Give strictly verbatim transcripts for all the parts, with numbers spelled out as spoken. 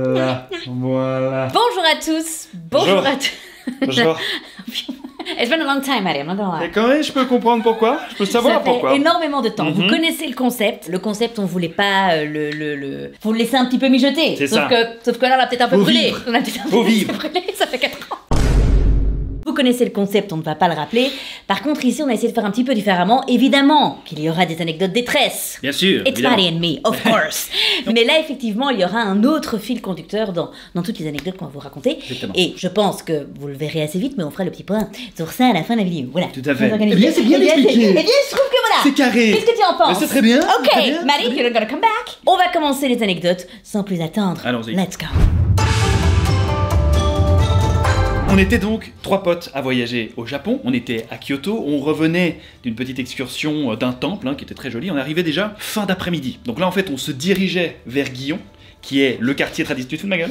Voilà, voilà. Bonjour à tous. Bonjour, Bonjour. à tous. Bonjour. It's been a long time, Marie, I'm not gonna lie. Et quand même, je peux comprendre pourquoi. Je peux savoir Ça fait pourquoi. énormément de temps. Mhm. Vous connaissez le concept. Le concept, on voulait pas euh, le, le, le... Faut le laisser un petit peu mijoter. C'est sauf ça. Que, sauf que là, on l'a peut-être un peu Faut brûlé. vivre. On a peut-être un Faut peu vivre. brûlé. Ça fait quatre ans. Vous connaissez le concept, on ne va pas le rappeler. Par contre, ici, on a essayé de faire un petit peu différemment. Évidemment qu'il y aura des anecdotes détresse. Bien sûr. It's évidemment. Maddie and me, of course. Mais là, effectivement, il y aura un autre fil conducteur dans, dans toutes les anecdotes qu'on va vous raconter. Exactement. Et je pense que vous le verrez assez vite, mais on fera le petit point sur ça à la fin de la vidéo. Voilà. Tout à fait. Très organisé. Eh bien, c'est bien Eh bien, expliqué. c'est- Eh bien, je trouve que voilà. C'est carré. Qu'est-ce que tu en penses? Mais c'est très bien, Ok, très bien, Maddie, très bien. you're gonna come back. On va commencer les anecdotes sans plus attendre. Allons-y. Let's go. On était donc trois potes à voyager au Japon. On était à Kyoto. On revenait d'une petite excursion euh, d'un temple hein, qui était très joli. On arrivait déjà fin d'après-midi. Donc là, en fait, on se dirigeait vers Guillon, qui est le quartier traditionnel. Tu te fous de ma gueule?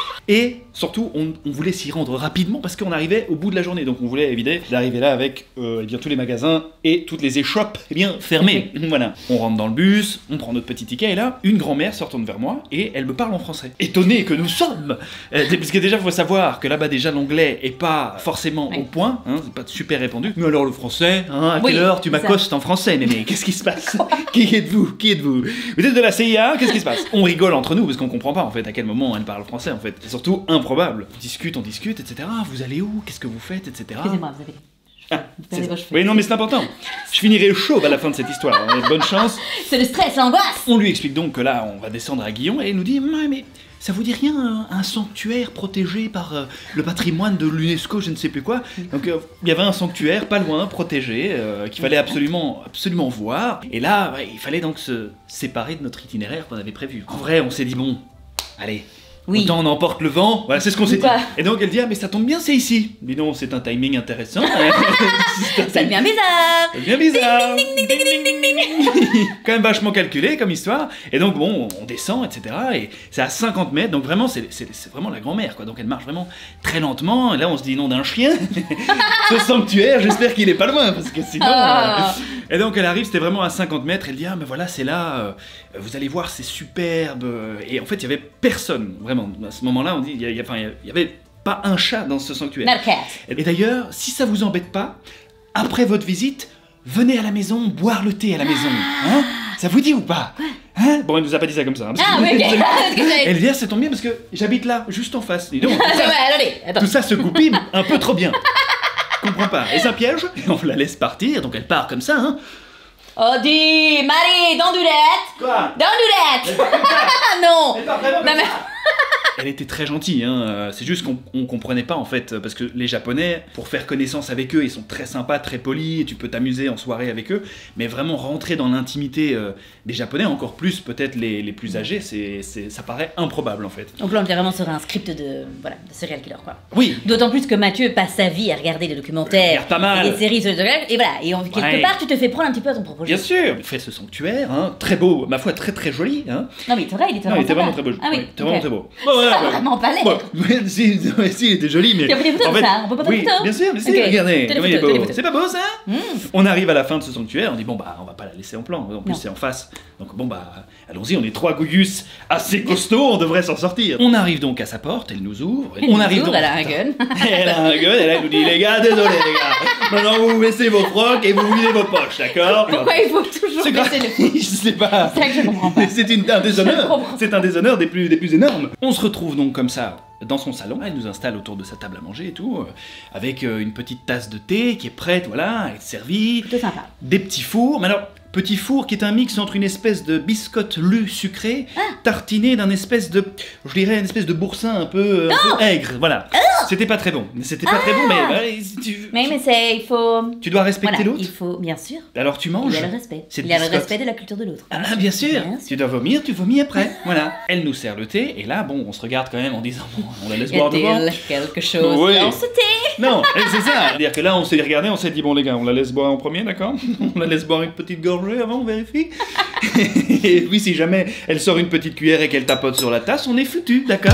Et surtout, on, on voulait s'y rendre rapidement parce qu'on arrivait au bout de la journée. Donc on voulait éviter d'arriver là avec euh, eh bien, tous les magasins et toutes les échoppes eh bien, fermées. Voilà. On rentre dans le bus, on prend notre petit ticket et là, une grand-mère se retourne vers moi et elle me parle en français. Étonné que nous sommes euh, Parce que déjà, il faut savoir que là-bas, déjà, l'anglais est pas forcément Oui. au point, hein, c'est pas super répandu. Mais alors le français, hein, à Oui, quelle heure tu c'est ça. m'accostes en français? Mais, mais qu'est-ce qui se passe? Qui êtes-vous? Qui êtes-vous? Vous êtes de la C I A? Qu'est-ce qui se passe? On rigole entre nous parce qu'on comprend pas en fait à quel moment elle parle français en fait. C'est surtout improbable. On discute, on discute, et cetera. Vous allez où? Qu'est-ce que vous faites, et cetera. Excusez-moi, vous avez dit. Ah, Vous avez c'est- vos cheveux. oui, non, mais c'est important. Je finirai chauve à la fin de cette histoire. hein, Bonne chance. C'est le stress, l'angoisse. On lui explique donc que là, on va descendre à Guillon et il nous dit Ouais, mais ça vous dit rien, un, un sanctuaire protégé par euh, le patrimoine de l'UNESCO, je ne sais plus quoi. Donc euh, il y avait un sanctuaire pas loin, protégé, euh, qu'il fallait absolument, absolument voir. Et là, ouais, il fallait donc se séparer de notre itinéraire qu'on avait prévu. En vrai, on s'est dit Bon, allez. Oui. Autant on emporte le vent, voilà, c'est ce qu'on s'est dit. Quoi? Et donc elle dit ah mais ça tombe bien, c'est ici. Dis non, c'est un timing intéressant. C'est un Ça devient bizarre. c'est bien bizarre. Ding, ding, ding, ding, ding. Quand même vachement calculé comme histoire. Et donc bon, on descend, et cetera. Et c'est à cinquante mètres, donc vraiment c'est, c'est, c'est vraiment la grand-mère quoi. Donc elle marche vraiment très lentement. Et là on se dit nom d'un chien. Ce sanctuaire, j'espère qu'il est pas loin parce que sinon. Ah. euh, Et donc elle arrive, c'était vraiment à cinquante mètres. Elle dit ah mais voilà c'est là. euh, Vous allez voir, c'est superbe. Et en fait il y avait personne vraiment. À ce moment-là on dit il y, a- il y a- enfin, il y avait pas un chat dans ce sanctuaire. Not a cat. Et d'ailleurs, si ça vous embête pas, après votre visite, venez à la maison boire le thé à la maison. Hein? Ça vous dit ou pas? Hein? Bon, elle nous a pas dit ça comme ça. hein, parce Ah que- oui, ok. Parce que j'avais- Elle dit, ah, ça tombe bien parce que j'habite là, juste en face. Dis donc, tout, Ah, ça, ouais, allez, attends. tout ça se goupille un peu trop bien. Je comprends pas. Et c'est un piège? Et on la laisse partir, donc elle part comme ça. Hein? Oh, dis, Marie, don't do that. Quoi? Don't do that. Ah non. Elle part vraiment comme Non, mais- ça. Elle était très gentille, hein. euh, c'est juste qu'on on comprenait pas en fait, parce que les Japonais, pour faire connaissance avec eux, ils sont très sympas, très polis, et tu peux t'amuser en soirée avec eux, mais vraiment rentrer dans l'intimité euh, des Japonais, encore plus peut-être les, les plus âgés, c'est, c'est, ça paraît improbable en fait. Donc là, on est vraiment sur un script de, voilà, de serial killer, quoi. Oui, D'autant plus que Mathieu passe sa vie à regarder des documentaires, Regarde pas mal. et des séries sur les documentaires, et voilà, et on- quelque Ouais. part, tu te fais prendre un petit peu à ton propre jeu. bien sûr, il fait ce sanctuaire, hein, très beau, ma foi très très joli, hein. Non, mais c'est vrai, il était Non, vraiment, il était vraiment sympa. très beau. Ah oui, il était ok. vraiment très beau. Bon, voilà, Ça a voilà. vraiment pas l'air. Bon, mais si, ouais, si, il était joli, mais. Tu as pris des photos en de fait- ça, on peut pas prendre Oui, des photos bien sûr, mais si, Ok. regardez, Fais des comment il est photos, fais des beau. photos. C'est pas beau ça? Mmh. On arrive à la fin de ce sanctuaire, on dit bon bah on va pas la laisser en plan, en plus Non. c'est en face. Donc bon bah allons-y, on est trois gougus assez costauds, on devrait s'en sortir. On arrive donc à sa porte, elle nous ouvre. Elle on nous arrive ouvre, donc. elle a un gun. Elle a un gun, et là elle nous dit les gars, désolé les gars. Maintenant vous baissez vos frocs et vous videz vos poches, d'accord? Pourquoi il faut toujours C'est grave, baisser le je sais pas. C'est ça que je comprends pas. C'est une- un Je déshonneur. comprends. C'est un déshonneur des plus, des plus énormes. On se retrouve donc comme ça dans son salon. Elle nous installe autour de sa table à manger et tout, euh, avec euh, une petite tasse de thé qui est prête, voilà, à être servie. Plutôt sympa. Des petits fours. Mais alors, petit four qui est un mix entre une espèce de biscotte lue sucrée, tartiné d'un espèce de, je dirais, une espèce de boursin un peu, un peu aigre. Voilà. C'était pas très bon. C'était pas très bon, mais voilà, si tu, Mais, mais c'est, il faut... tu dois respecter Voilà, l'autre. il faut, bien sûr. Alors tu Il manges. y a le respect. Cette Il y a le biscotte. respect de la culture de l'autre. Ah, bien sûr. Bien sûr. Tu dois vomir, tu vomis après. Voilà. Elle nous sert le thé, et là, bon, on se regarde quand même en disant, bon, on la laisse boire devant. Y a-t-il quelque chose Oui. dans ce thé? Non, et c'est ça. C'est-à-dire que là, on s'est regardé, on s'est dit, bon, les gars, on la laisse boire en premier, d'accord? On la laisse boire une petite gorgée avant, on vérifie. Et puis, si jamais elle sort une petite cuillère et qu'elle tapote sur la tasse, on est foutu, d'accord?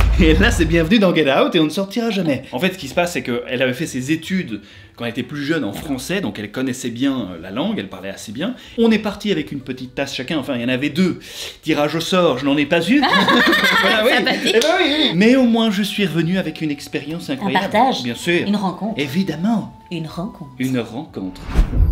Et là, c'est bienvenue dans Get Out et on ne sortira jamais. En fait, ce qui se passe, c'est qu'elle avait fait ses études quand elle était plus jeune en français, donc elle connaissait bien la langue, elle parlait assez bien. On est parti avec une petite tasse chacun, enfin, il y en avait deux. Tirage au sort, je n'en ai pas eu. Voilà, oui. Eh ben oui, oui. Mais au moins, je suis revenu avec une expérience incroyable. Un partage. Bien sûr. Une rencontre. Évidemment. Une rencontre. Une rencontre.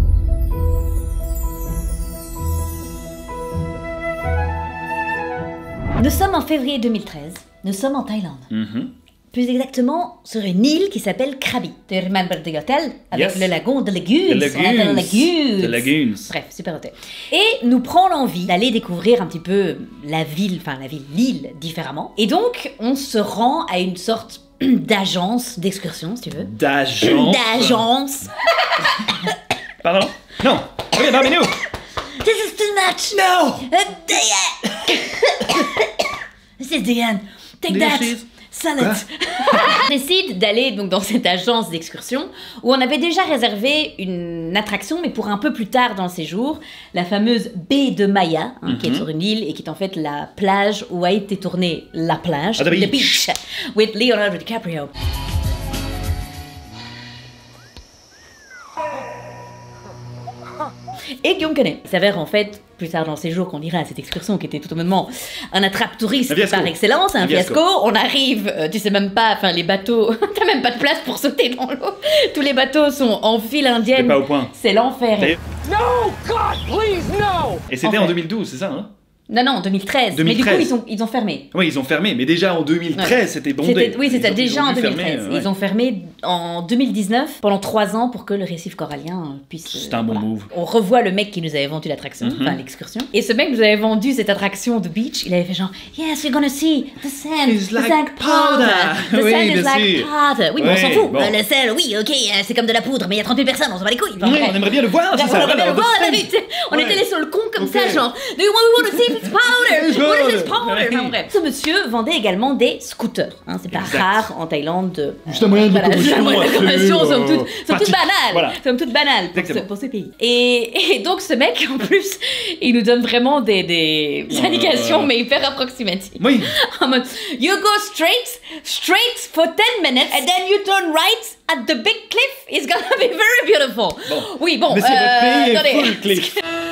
Nous sommes en février deux mille treize. Nous sommes en Thaïlande. Mm-hmm. Plus exactement sur une île qui s'appelle Krabi. Tu remember the hotel avec Yes. le lagon de Lagoons. The On appelle Lagoons. Lagoons. The Lagoons. Bref, super hôtel. Et nous prend l'envie d'aller découvrir un petit peu la ville, enfin la ville, l'île différemment. Et donc, on se rend à une sorte d'agence d'excursion, si tu veux. D'agence. D'agence. Pardon? Non. Oui, non, mais nous. This is too much. No. Uh, Diane. This is Diane. Take Little that. cheese. Salad. On décide d'aller donc dans cette agence d'excursion où on avait déjà réservé une attraction, mais pour un peu plus tard dans le séjour, la fameuse baie de Maya, hein, qui est sur une île et qui est en fait la plage où a été tournée la plage, Ah, the the beach. beach, with Leonardo DiCaprio. Et Guillaume connaît. Il s'avère en fait, plus tard dans le séjour, qu'on ira à cette excursion qui était tout bonnement un attrape-touriste Un fiasco. par excellence, un, Un fiasco. fiasco. On arrive, euh, tu sais même pas, enfin les bateaux, t'as même pas de place pour sauter dans l'eau. Tous les bateaux sont en file indienne. T'es pas au point. C'est l'enfer. T'es- No, God, please, no! Et c'était En en, fait. deux mille douze, c'est ça, hein? Non, non, deux mille treize. deux mille treize. Mais du coup, ils ont, ils ont fermé. Oui, ils ont fermé, mais déjà en deux mille treize, Ouais. c'était bondé. C'était- oui, c'était Ils ont- déjà ils ont en dû deux mille treize. fermer, euh, ouais. Ils ont fermé en deux mille dix-neuf pendant trois ans pour que le récif corallien euh, puisse. euh, C'est un bon move. On revoit le mec qui nous avait vendu l'attraction, Mhm. enfin l'excursion. Et ce mec nous avait vendu cette attraction de beach. Il avait fait genre, yes, you're gonna see the sand, It's the like sand powder. powder. The Oui, sand is bien like sûr. powder. Oui, mais on Ouais, s'en fout. bon. Euh, le sel, oui, ok, euh, c'est comme de la poudre, mais il y a trente mille personnes, on s'en bat les couilles. Enfin, Oui, bref. on aimerait bien le voir, c'est Là, ça. on voilà, le voit, on on veut- avait- on Ouais. était allés sur le con comme Ok. ça, genre, do you want, we want to see if it's powder? It's What is this powder. powder? Ouais. Enfin, bref. Ce monsieur vendait également des scooters. Hein, c'est pas Exact. rare en Thaïlande de. Juste un moyen de Voilà, locomotion juste un moyen de assez, locomotion, euh, somme toute, somme toute pratique. banale. Voilà. Somme toute banale pour ce, Exactement. pour ce pays. Et, et donc ce mec, en plus, il nous donne vraiment des, des Ouais, indications, ouais. mais hyper approximatives. Oui. En mode, you go straight, straight for ten minutes, and then you turn right at the big cliff. It's gonna be very beautiful. Bon. Oui, bon. Mais c'est euh, votre pays attendez. est full cliff.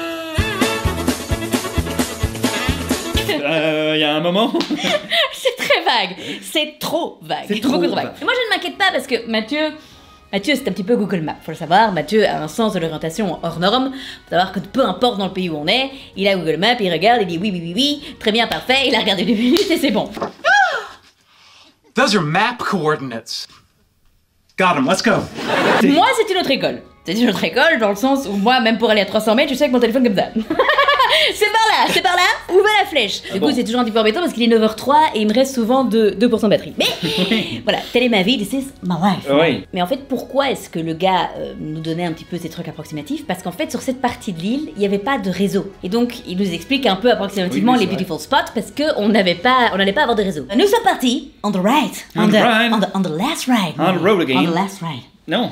Euh, Il y a un moment. C'est très vague. C'est trop vague. C'est trop Beaucoup trop vague. vague. Et moi, je ne m'inquiète pas parce que Mathieu. Mathieu, c'est un petit peu Google Maps, faut le savoir. Mathieu a un sens de l'orientation hors norme. Faut savoir que peu importe dans le pays où on est, il a Google Maps, il regarde, il dit oui, oui, oui, oui, très bien, parfait. Il a regardé deux minutes et c'est bon. Those are map coordinates. Got him, let's go. Moi, c'est une autre école. C'est une autre école dans le sens où moi, même pour aller à trois cents mètres, je sais avec mon téléphone comme ça. C'est par là, c'est par là, où va la flèche? Du coup, bon. c'est toujours un petit peu embêtant parce qu'il est neuf heures trois et il me reste souvent deux pour cent de batterie. Mais voilà, telle est ma vie, this is my life. Oui. Mais en fait, pourquoi est-ce que le gars euh, nous donnait un petit peu ces trucs approximatifs? Parce qu'en fait, sur cette partie de l'île, il n'y avait pas de réseau. Et donc, il nous explique un peu approximativement Oui, oui, les c'est beautiful spots parce qu'on n'avait pas, on n'allait pas avoir de réseau. Nous sommes partis on the right, On the right. on the, on the last ride, On the road again. on the last ride. Non.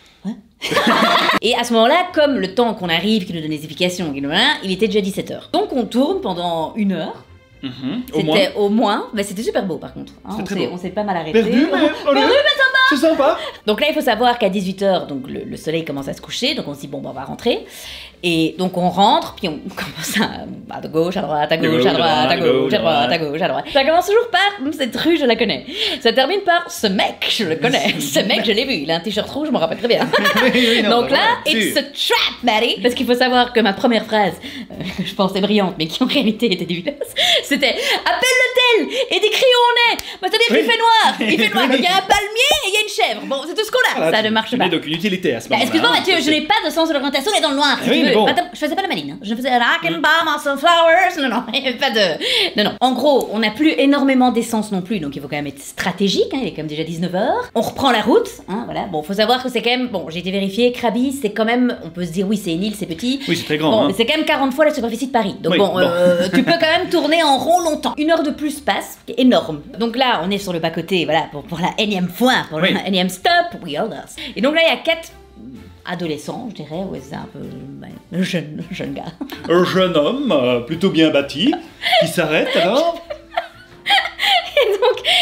Et à ce moment-là, comme le temps qu'on arrive, qu'il nous donne les explications, qu'il nous- il était déjà dix-sept heures. Donc on tourne pendant une heure. Mhm. Au moins. C'était au moins, bah, c'était super beau par contre. hein. C'était on très s'est- beau. on s'est pas mal arrêté. Perdu, mais. Perdu, mais sympa. C'est sympa. Donc là, il faut savoir qu'à dix-huit heures, donc le, le soleil commence à se coucher, donc on se dit bon, bah, on va rentrer. Et donc on rentre, puis on commence à, à de gauche, à droite, à gauche, à droite, à gauche, à droite, à gauche, à droite. Ça commence toujours par hum, cette rue, je la connais. Ça termine par ce mec, je le connais. Ce mec, je l'ai vu. Il a un t-shirt rouge, je m'en rappelle très bien. Oui, oui, non, Donc bah, là, voilà, it's sûr. a trap, Maddie. Parce qu'il faut savoir que ma première phrase, euh, que je pensais brillante, mais qui en réalité était dégueulasse, c'était appelle l'hôtel et décris où on est. Bah, c'est-à-dire qu'il Oui. fait noir. Il fait noir. Donc il y a un palmier et il y a une chèvre. Bon, c'est tout ce qu'on a. Voilà, Ça tu- ne marche tu pas. n'es donc une utilité à ce Bah, moment-là. excuse-moi, hein, Mathieu, ça, je c'est- n'ai pas de sens de l'orientation, on est dans le noir. Si Oui, tu mais veux. bon. Attends, je faisais pas la maline. Hein. Je faisais rock and bomb on some flowers. Non, non, il y avait pas de. Non, non. En gros, on n'a plus énormément d'essence non plus, donc il faut quand même être stratégique. Hein. Il est quand même déjà dix-neuf heures. On reprend la route. Hein, voilà. Bon, faut savoir que c'est quand même. Bon, j'ai été vérifié. Krabi, c'est quand même. On peut se dire, oui, c'est une île, c'est petit. Oui, c'est très grand. Bon, hein. mais c'est quand même quarante fois la superficie de Paris. Donc Oui, bon, bon. euh, tu peux quand même tourner en rond longtemps. Une heure de plus passe, qui est énorme. Donc là, on est sur le bas-côté, voilà, pour, pour la énième fois, pour Oui. la énième stop, we all us. Et donc là, il y a quatre adolescents, je dirais, ouais, c'est un peu ouais, jeune, jeune gars. Un jeune homme, euh, plutôt bien bâti, qui s'arrête alors. Et donc, ils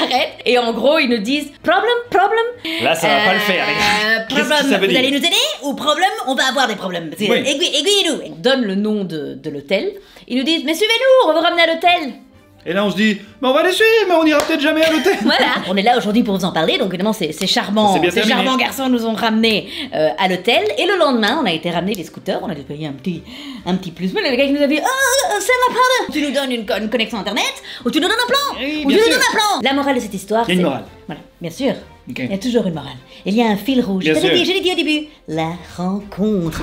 s'arrête et en gros ils nous disent problem, problem. Là, ça va pas le faire, les gars. Qu'est-ce que Problem, ça veut vous dire allez nous aider ou problème, on va avoir des problèmes. Oui. Aiguille, aiguille-nous. On donne le nom de, de l'hôtel. Ils nous disent mais suivez-nous, on va vous ramener à l'hôtel. Et là, on se dit, mais on va les suivre, mais on ira peut-être jamais à l'hôtel. Voilà, on est là aujourd'hui pour vous en parler, donc évidemment c'est c'est charmant, C'est bien ces terminé. charmants garçons nous ont ramenés euh, à l'hôtel, et le lendemain on a été ramenés les scooters, on a dû payer un petit, un petit plus, mais le gars qui nous a dit, oh c'est la prendre, tu nous donnes une, co- une connexion internet, ou tu nous donnes un plan, Oui, ou tu bien nous sûr. donnes un plan. La morale de cette histoire, Il y a une c'est- morale. Voilà, bien sûr, Ok. il y a toujours une morale, il y a un fil rouge, Bien je l'ai sûr. dit, je l'ai dit au début, la rencontre.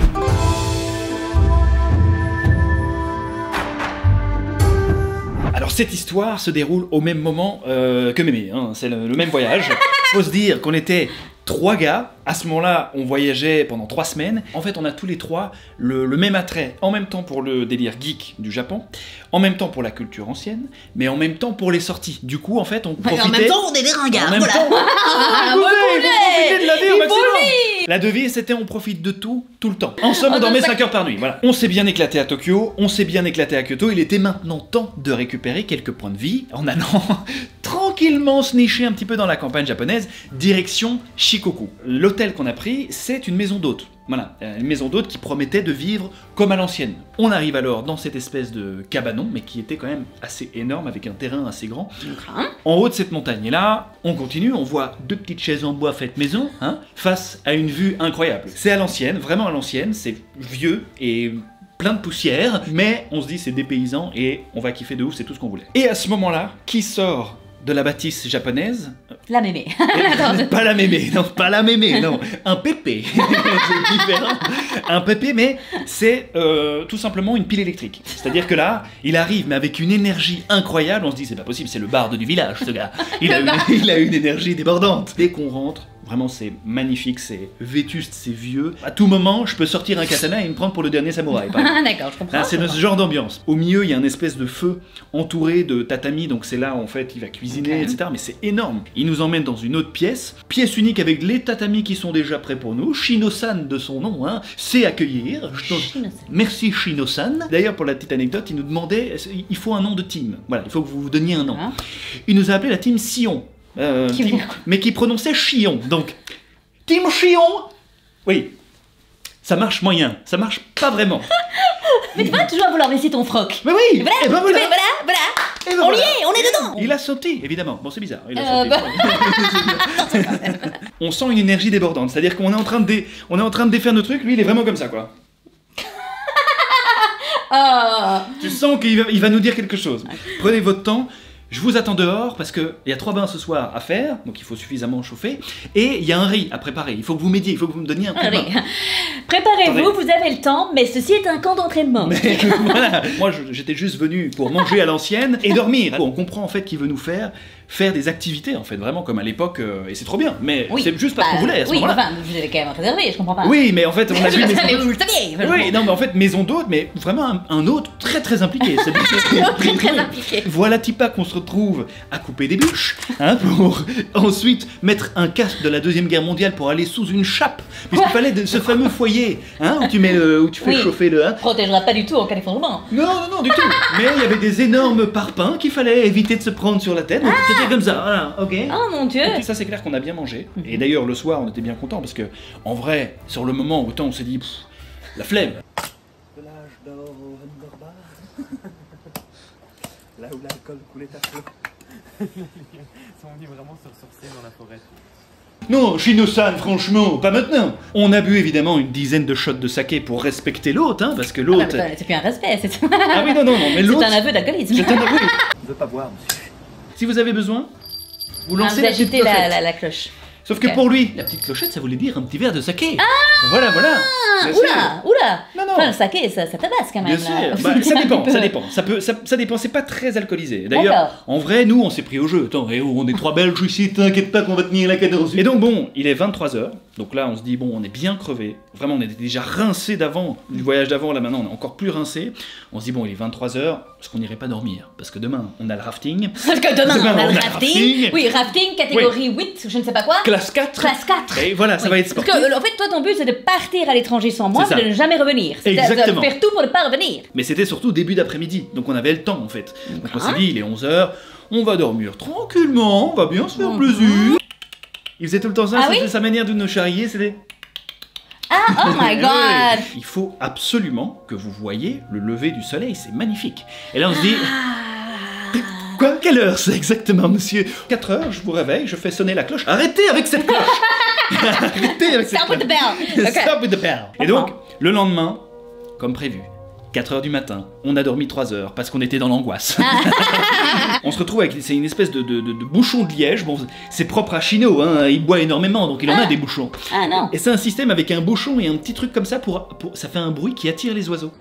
Alors cette histoire se déroule au même moment euh, que Mémé, hein. C'est le, le même voyage. Faut se dire qu'on était trois gars, à ce moment-là on voyageait pendant trois semaines. En fait on a tous les trois le, le même attrait, en même temps pour le délire geek du Japon, en même temps pour la culture ancienne, mais en même temps pour les sorties. Du coup en fait on profitait... En même temps on est des ringards, En même voilà. temps, Ah, vous vous pouvez, vous voulez. profitez de la vie au Il faut maximum. vivre. La devise c'était on profite de tout, tout le temps. En somme on Ah, dormait donc ça- cinq heures par nuit, voilà. On s'est bien éclaté à Tokyo, on s'est bien éclaté à Kyoto, il était maintenant temps de récupérer quelques points de vie en allant tranquillement se nicher un petit peu dans la campagne japonaise, direction Shikoku. L'hôtel qu'on a pris, c'est une maison d'hôte. Voilà, une maison d'hôte qui promettait de vivre comme à l'ancienne. On arrive alors dans cette espèce de cabanon, mais qui était quand même assez énorme, avec un terrain assez grand. Hein. En haut de cette montagne, et là, on continue, on voit deux petites chaises en bois faites maison, hein, face à une vue incroyable. C'est à l'ancienne, vraiment à l'ancienne, c'est vieux et plein de poussière, mais on se dit c'est dépaysant et on va kiffer de ouf, c'est tout ce qu'on voulait. Et à ce moment-là, qui sort de la bâtisse japonaise? La mémé. Et- pas la mémé, non, pas la mémé, non, un pépé, c'est différent. Un pépé, mais c'est euh, tout simplement une pile électrique. C'est-à-dire que là, il arrive, mais avec une énergie incroyable, on se dit, c'est pas possible, c'est le barde du village, ce gars. Il a, une, il a une énergie débordante. Dès qu'on rentre, vraiment, c'est magnifique, c'est vétuste, c'est vieux. À tout moment, je peux sortir un katana et me prendre pour le dernier samouraï, par exemple. Ah d'accord, je comprends. Là, je c'est de comprends. ce genre d'ambiance. Au milieu, il y a une espèce de feu entouré de tatami, donc c'est là en fait il va cuisiner, Ok. et cetera. Mais c'est énorme. Il nous emmène dans une autre pièce, pièce unique avec les tatamis qui sont déjà prêts pour nous. Shino-san de son nom, hein, sait accueillir. Je t'en- Shino-san. Merci Shino-san. D'ailleurs, pour la petite anecdote, il nous demandait, il faut un nom de team. Voilà, il faut que vous vous donniez un nom. Hein. Il nous a appelé la team Sion. Euh, Qui veut team- dire quoi mais qui prononçait Chion. Donc, team Chion. Oui. Ça marche moyen, ça marche pas vraiment. Mais tu vas toujours vouloir baisser ton froc. Mais oui, Et voilà, et ben voilà. mais voilà, voilà. Et ben On voilà. y est, on est dedans. Il a sauté, évidemment. Bon, c'est bizarre. Il a Euh, sauté. On sent une énergie débordante. C'est-à-dire qu'on est en train de dé... on est en train de défaire nos trucs. Lui, il est vraiment comme ça, quoi. Ah. Tu sens qu'il va, il va nous dire quelque chose. Prenez votre temps. Je vous attends dehors parce que il y a trois bains ce soir à faire, donc il faut suffisamment chauffer. Et il y a un riz à préparer. Il faut que vous m'aidiez, il faut que vous me donniez un coup de main. Allez. Préparez-vous, Attendez. vous avez le temps, mais ceci est un camp d'entraînement. Mais voilà, moi je- j'étais juste venu pour manger à l'ancienne et dormir. On comprend en fait qu'il veut nous faire faire des activités en fait, vraiment comme à l'époque, euh, et c'est trop bien. Mais Oui. c'est juste parce Bah, qu'on voulait à ce oui, moment-là. enfin, vous avez quand même réservé, je comprends pas. Oui, mais en fait, on a vu Mais maison vous le saviez. enfin, je Oui, comprends. non, mais en fait, maison d'hôte, mais vraiment un, un hôte très très impliqué. C'est Très, très impliqué. Voilà Tipa qu'on se retrouve à couper des bûches, hein, pour ensuite mettre un casque de la Deuxième Guerre mondiale pour aller sous une chape, puisqu'il fallait de ce fameux foyer, hein, où tu mets le- où tu fais Oui. chauffer le. Hein. Protégera pas du tout en cas d'effondrement. Non, non, non, du tout. Mais il y avait des énormes parpaings qu'il fallait éviter de se prendre sur la tête. Donc c'était comme ça, voilà, ok. Oh mon dieu. Et ça c'est clair qu'on a bien mangé. Et d'ailleurs le soir on était bien content parce que en vrai sur le moment autant on s'est dit pff, la flemme. De l'âge d'or au Hungerbar, là où l'alcool coulait à flot. Ils sont venus vraiment se ressourcer dans la forêt. Non, Shino-san, franchement, pas maintenant. On a bu évidemment une dizaine de shots de saké pour respecter l'autre, hein, parce que Ah bah, l'autre. c'est plus un respect, c'est Ah oui non non non mais c'est l'autre. un aveu d'alcoolisme. C'est un aveu. Je veux pas boire, monsieur. Si vous avez besoin, vous Ah, lancez vous la petite agitez la, clochette. la, la cloche. Sauf que Ok. pour lui, la petite clochette, ça voulait dire un petit verre de saké. Voilà, voilà. Ah, Bien sûr. oula, oula. Non, non. Enfin, le saké, ça, ça tabasse quand même. Bien là. sûr, bah, ça Un dépend, petit ça peu. dépend, ça, peut, ça, ça dépend, c'est pas très alcoolisé. D'ailleurs, D'accord. en vrai, nous, on s'est pris au jeu. Attends, eh oh, on est trois Belges ici, t'inquiète pas qu'on va tenir la cadence. Et donc bon, il est vingt-trois heures, donc là on se dit, bon, on est bien crevé. Vraiment, on était déjà rincé d'avant, du voyage d'avant, là maintenant on est encore plus rincé. On se dit, bon, il est vingt-trois heures, est-ce qu'on n'irait pas dormir? Parce que demain, on a le rafting. Parce que demain, Demain, on a on le a rafting. rafting. Oui, rafting, catégorie huit, je ne sais pas quoi. Classe classe quatre. Classe quatre. Et voilà, ça Oui. va être sportif. Parce que, en fait, toi, ton but, c'est de partir à l'étranger sans moi, C'est mais ça. de ne jamais revenir. C'est Exactement. de faire tout pour ne pas revenir. Mais c'était surtout début d'après-midi, donc on avait le temps en fait. Donc on s'est dit, il est onze heures, on va dormir tranquillement, on va bien se faire plaisir. Il faisait tout le temps ça, Ah c'était oui sa manière de nous charrier, c'était... Ah, oh my god. Il faut absolument que vous voyez le lever du soleil, c'est magnifique. Et là on se dit... Quoi? Quelle heure c'est exactement, monsieur? quatre heures, je vous réveille, je fais sonner la cloche. Arrêtez avec cette cloche. Arrêtez avec cette Stop with the cloche. bell. Okay. Stop with the bell. Et donc, le lendemain, comme prévu, quatre heures du matin, on a dormi trois heures parce qu'on était dans l'angoisse. On se retrouve avec, c'est une espèce de, de, de, de bouchon de liège. Bon, c'est propre à Chino, hein, il boit énormément, donc il en a des bouchons. Ah non. Et c'est un système avec un bouchon et un petit truc comme ça pour, pour ça fait un bruit qui attire les oiseaux.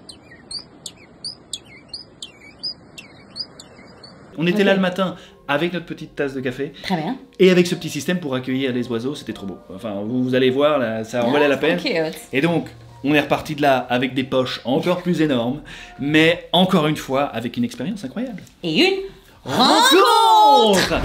On était Ok. là le matin avec notre petite tasse de café Très bien. et avec ce petit système pour accueillir les oiseaux, c'était trop beau. Enfin, vous, vous allez voir, là, ça en valait la peine. Ok. Et donc, on est reparti de là avec des poches encore plus énormes, mais encore une fois avec une expérience incroyable. Et une Rencontre.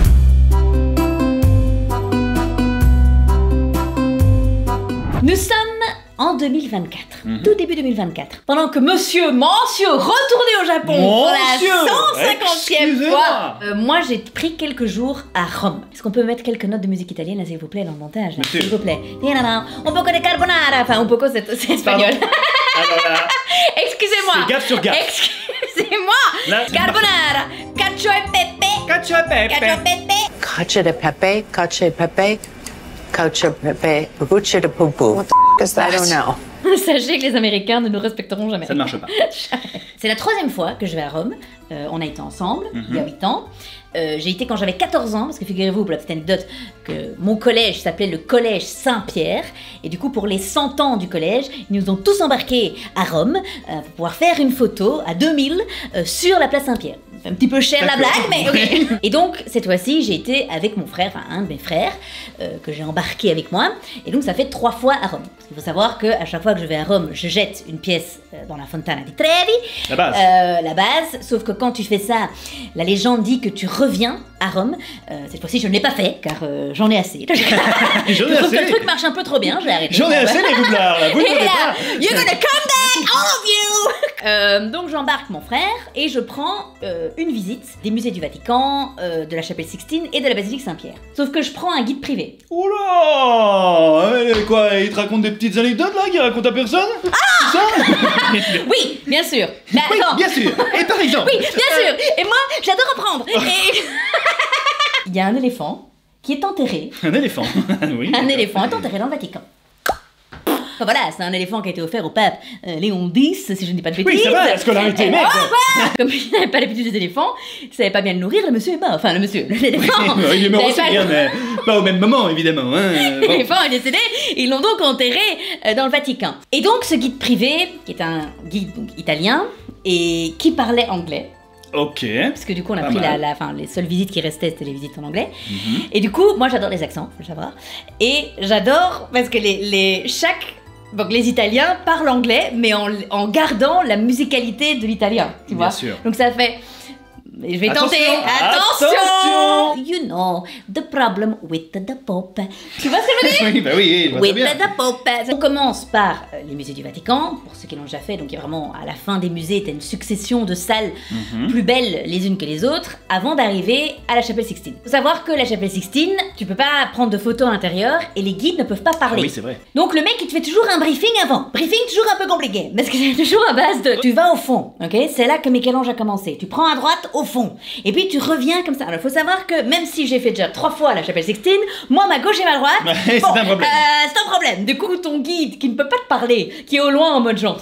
Nous sommes en deux mille vingt-quatre, Mhm. tout début deux mille vingt-quatre. Pendant que monsieur, monsieur, retourné au Japon pour Monsieur, la cent cinquantième excusez-moi. fois, euh, moi j'ai pris quelques jours à Rome. Est-ce qu'on peut mettre quelques notes de musique italienne, là, s'il vous plaît, dans le montage, là, Monsieur. s'il vous plaît. Un poco de carbonara, enfin un poco c'est c'est espagnol. Alors là, Excusez-moi. c'est gaffe sur gaffe. Excusez-moi. Là, c'est Carbonara, cacio e pepe, Cacio e pepe. cacio e pepe. Cacio de pepe, cacio de pepe, cacio de pepe, buccia de poupou. What the f is that? I don't know. Sachez que les Américains ne nous respecteront jamais. Ça ne marche pas. C'est la troisième fois que je vais à Rome. Euh, on a été ensemble, Mhm. il y a huit ans. Euh, j'ai été quand j'avais quatorze ans, parce que figurez-vous, pour la petite anecdote, que mon collège s'appelait le collège Saint-Pierre. Et du coup, pour les cent ans du collège, ils nous ont tous embarqués à Rome euh, pour pouvoir faire une photo à deux mille euh, sur la place Saint-Pierre. C'est un petit peu cher la D'accord. blague, mais oui. Et donc, cette fois-ci, j'ai été avec mon frère, enfin un de mes frères, euh, que j'ai embarqué avec moi. Et donc, ça fait trois fois à Rome. Parce qu'il faut savoir qu'à chaque fois que je vais à Rome, je jette une pièce euh, dans la Fontana di Trevi. La base. Euh, la base, sauf que quand tu fais ça, la légende dit que tu reviens à Rome. Euh, cette fois-ci, je ne l'ai pas fait, car euh, j'en ai assez. J'en ai Je trouve que assez. le truc marche un peu trop bien, je l'ai arrêté. J'en ai assez les roublards là, vous ne Et pouvez là, pas. you're gonna come back, all of you. Euh, donc j'embarque mon frère et je prends euh, une visite des musées du Vatican, euh, de la chapelle Sixtine et de la basilique Saint-Pierre. Sauf que je prends un guide privé. Oula, euh, quoi, il te raconte des petites anecdotes là qu'il raconte à personne? Ah ça. Oui, bien sûr. Oui, D'accord. bien sûr. Et par exemple. Oui, bien sûr. Et moi, j'adore apprendre. Et... Il y a un éléphant qui est enterré. Un éléphant. Oui. Un éléphant est enterré dans le Vatican. Enfin, voilà, c'est un éléphant qui a été offert au pape euh, Léon X, si je ne dis pas de bêtises. Oui, ça va, la scolarité, Et merde. voilà. Comme il n'avait pas l'habitude des éléphants, il savait pas bien le nourrir, le monsieur est mort. Enfin, le monsieur, l'éléphant. Il est mort savait aussi, pas le- hein, mais pas au même moment évidemment. Hein. Bon. L'éléphant est décédé, ils l'ont donc enterré euh, dans le Vatican. Et donc, ce guide privé, qui est un guide donc, italien, et qui parlait anglais, Ok. parce que du coup on a Pas pris la, mal. la, enfin, les seules visites qui restaient c'était les visites en anglais. Mhm. Et du coup moi j'adore les accents, faut le savoir. Et j'adore parce que les, les chaque donc les Italiens parlent anglais mais en, en gardant la musicalité de l'italien, tu Bien vois. sûr. Donc ça fait. Je vais Attention, tenter. attention. You know the problem with the Pope. Tu vois ce que je veux dire? Oui, bah oui, oui, je vois With très bien. the Pope. On commence par euh, les musées du Vatican, pour ceux qui l'ont déjà fait, donc il y a vraiment à la fin des musées, t'as une succession de salles Mhm. plus belles les unes que les autres, avant d'arriver à la chapelle Sixtine. Faut savoir que la chapelle Sixtine, tu peux pas prendre de photos à l'intérieur et les guides ne peuvent pas Ah parler. oui, c'est vrai. Donc le mec il te fait toujours un briefing avant. Briefing toujours un peu compliqué, parce que c'est toujours à base de... Tu vas au fond, ok? C'est là que Michel-Ange a commencé. Tu prends à droite au fond. Et puis tu reviens comme ça. Alors faut savoir que même si j'ai fait déjà trois fois la chapelle Sixtine, moi ma gauche et ma droite... Ouais, c'est un problème. euh, c'est un problème. Du coup ton guide qui ne peut pas te parler, qui est au loin en mode genre...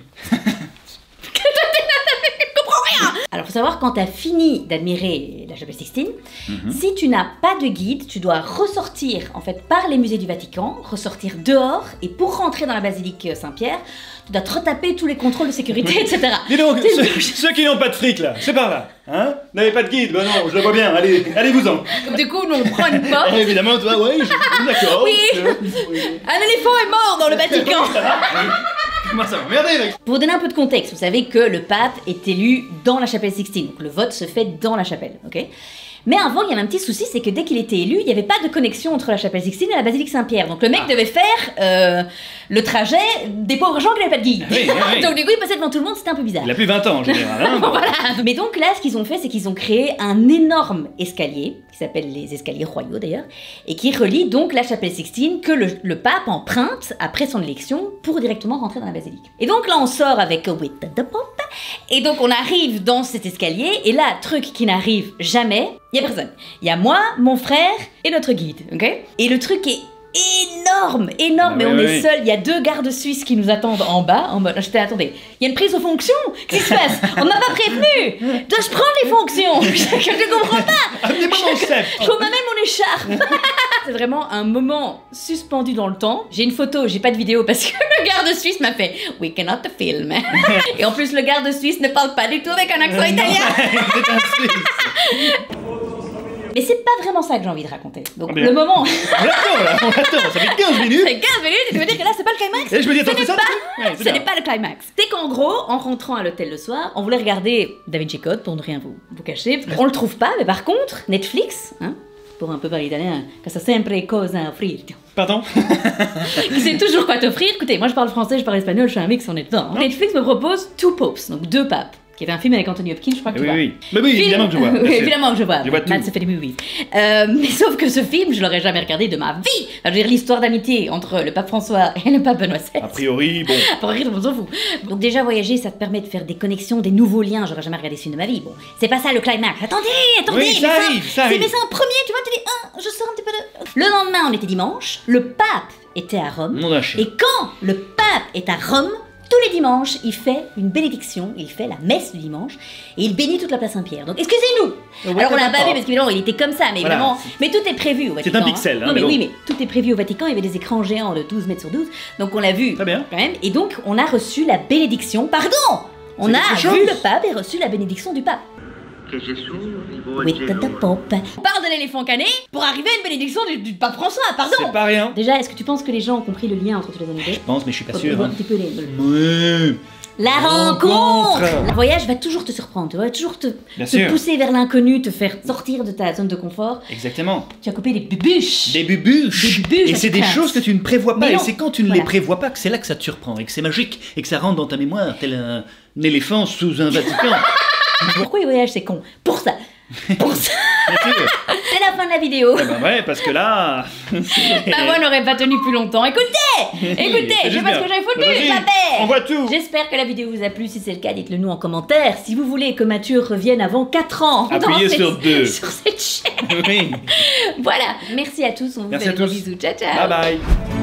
Je comprends rien. Alors faut savoir quand t'as fini d'admirer la chapelle Sixtine, Mhm. si tu n'as pas de guide, tu dois ressortir en fait par les musées du Vatican, ressortir dehors et pour rentrer dans la basilique Saint-Pierre, tu dois te retaper tous les contrôles de sécurité, et cetera. Dis donc, C'est- ceux, ceux qui n'ont pas de fric là, c'est par là, hein? Vous n'avez pas de guide? Bah non, je le vois bien, allez, allez-vous-en. Du coup, nous on prend une porte. Eh, évidemment, toi, ouais, je- d'accord. Oui. euh, oui. Un éléphant est mort dans le Vatican. Comment ça va m'emmerder, mec? Pour donner un peu de contexte, vous savez que le pape est élu dans la chapelle Sixtine, donc le vote se fait dans la chapelle, ok? Mais avant, il y avait un petit souci, c'est que dès qu'il était élu, il n'y avait pas de connexion entre la chapelle Sixtine et la basilique Saint-Pierre. Donc le mec Ah. devait faire euh, le trajet des pauvres gens qui n'avaient pas de guide. Oui, oui, oui. Donc du coup, il passait devant tout le monde, c'était un peu bizarre. Il a plus vingt ans en général. Hein, bon. Voilà. Mais donc là, ce qu'ils ont fait, c'est qu'ils ont créé un énorme escalier, qui s'appelle les escaliers royaux d'ailleurs, et qui relie donc la chapelle Sixtine que le, le pape emprunte après son élection pour directement rentrer dans la basilique. Et donc là, on sort avec With the Pope, et donc on arrive dans cet escalier, et là, truc qui n'arrive jamais, il y a personne. Il y a moi, mon frère et notre guide, ok? Et le truc est énorme, énorme, Ah et oui, on oui, est oui. seul. Il y a deux gardes suisses qui nous attendent en bas, en mode, j'étais, attendez, il y a une prise de fonction? Qu'est-ce qui se passe? On m'a pas prévenu. Dois-je prendre les fonctions? Je, je comprends pas. Amenez-moi mon sceptre. Je trouve même mon écharpe. C'est vraiment un moment suspendu dans le temps. J'ai une photo, j'ai pas de vidéo parce que le garde suisse m'a fait We cannot film. Et en plus, le garde suisse ne parle pas du tout avec un accent italien. C'est un Suisse. Mais c'est pas vraiment ça que j'ai envie de raconter. Donc Ah, mais- le moment, On l'attend là, on l'attend, ça fait quinze minutes. c'est quinze minutes et tu veux dire que là c'est pas le climax? Et je me dis, attends, Ce c'est n'est ça pas- le truc Ouais, c'est Ce bien. n'est pas le climax. C'est qu'en gros, en rentrant à l'hôtel le soir, on voulait regarder Da Vinci Code pour ne rien vous, vous cacher. On le trouve pas, mais par contre, Netflix, hein, pour un peu parler italien, que ça sempre cosa a offrir. Pardon? Qui sait toujours quoi t'offrir. Écoutez, moi je parle français, je parle espagnol, je suis un mix, on est dedans. hein. Netflix me propose Two Popes, donc deux papes, qui est un film avec Anthony Hopkins, je crois que Oui, tu vois. oui. Mais oui, Film- évidemment que je vois. bien Oui, sûr. évidemment que je vois. Je vois tout. Matt se fait des movies. Euh, mais sauf que ce film, je l'aurais jamais regardé de ma vie. Enfin, je veux dire, l'histoire d'amitié entre le pape François et le pape Benoît seize. A priori, bon. Pour rire, on s'en fout. Donc déjà, voyager, ça te permet de faire des connexions, des nouveaux liens. J'aurais jamais regardé ce film de ma vie. Bon, c'est pas ça le climax. Attendez, attendez. Oui, mais ça arrive, ça c'est- arrive. Mais c'est en premier, tu vois, tu dis, ah, je sors un petit peu de... Le lendemain, on était dimanche. Le pape était à Rome. Nom d'un chien. Et quand le pape est à Rome, tous les dimanches, il fait une bénédiction, il fait la messe du dimanche, et il bénit toute la place Saint-Pierre. Donc excusez-nous. Ouais, Alors on l'a d'accord. pas vu parce qu'évidemment il était comme ça, mais Voilà. évidemment, mais tout est prévu au Vatican. un pixel, hein, Non mais mais bon. oui, mais tout est prévu au Vatican. Il y avait des écrans géants de douze mètres sur douze, donc on l'a vu. Très bien. Quand même. Et donc on a reçu la bénédiction. Pardon. On C'est a quelque vu chose. le pape et reçu la bénédiction du pape. With the Pope. On parle de l'éléphant cané pour arriver à une bénédiction du, du pape François. Pardon. C'est pas rien. Déjà, est-ce que tu penses que les gens ont compris le lien entre toutes les années? Je pense, mais je suis pas Faut sûr. voir hein. un petit peu les- Ouais. La Rencontre. rencontre. Le voyage va toujours te surprendre, tu vois, toujours te, Bien te sûr. pousser vers l'inconnu, te faire sortir de ta zone de confort. Exactement. Tu as coupé des bubuches. Des bubuches. Des bubuches Et c'est des à choses que tu ne prévois pas. Mais Et non. c'est quand tu ne Voilà. les prévois pas que c'est là que ça te surprend et que c'est magique et que ça rentre dans ta mémoire tel un, un éléphant sous un Vatican. Pourquoi le voyage c'est con? Pour ça. Pour ça. Bien sûr. C'est la fin de la vidéo. Eh ben ouais, parce que là. Ma voix n'aurait pas tenu plus longtemps. Écoutez, écoutez, C'est je sais juste pas ce bien. que j'avais foutu, Vas-y, je m'appelle. on voit tout. J'espère que la vidéo vous a plu. Si c'est le cas, dites-le nous en commentaire. Si vous voulez que Mathieu revienne avant quatre ans Appuyez dans sur cette- deux. sur cette chaîne. Oui. Voilà. Merci à tous. On vous Merci fait à de gros tous. bisous. Ciao, ciao. Bye bye.